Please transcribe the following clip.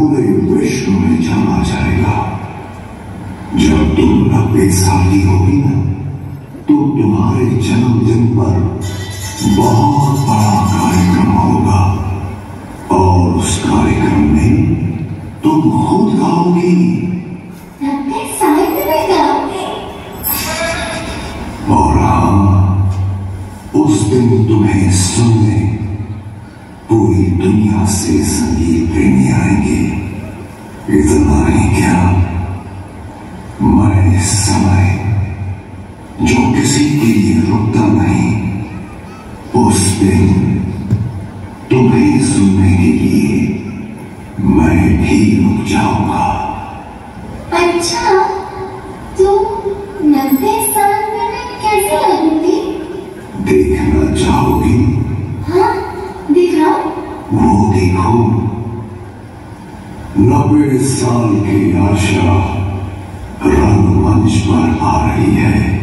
पूरे विश्व में जाना जाएगा। जब तुम 90 साल की होगी ना, तो तुम्हारे जन्मदिन पर बहुत बड़ा कार्यक्रम होगा और उस कार्यक्रम में तुम खुद गाओगी। 90 साल में गाओगे? और हाँ, उस दिन तुम्हें सुनने पूरी दुनिया से संगीत प्रेमी आएंगे। इतना ही क्या, मैं इस समय जो किसी के लिए रुकता नहीं, उस दिन तुम्हें सुनने के लिए मैं भी रुक जाऊंगा। अच्छा, तो 90 साल में मैं कैसे लगूंगी? देखना चाहोगी? हाँ, दिखाओ। वो देखो, 90 साल की आशा रंगमंच पर आ रही है।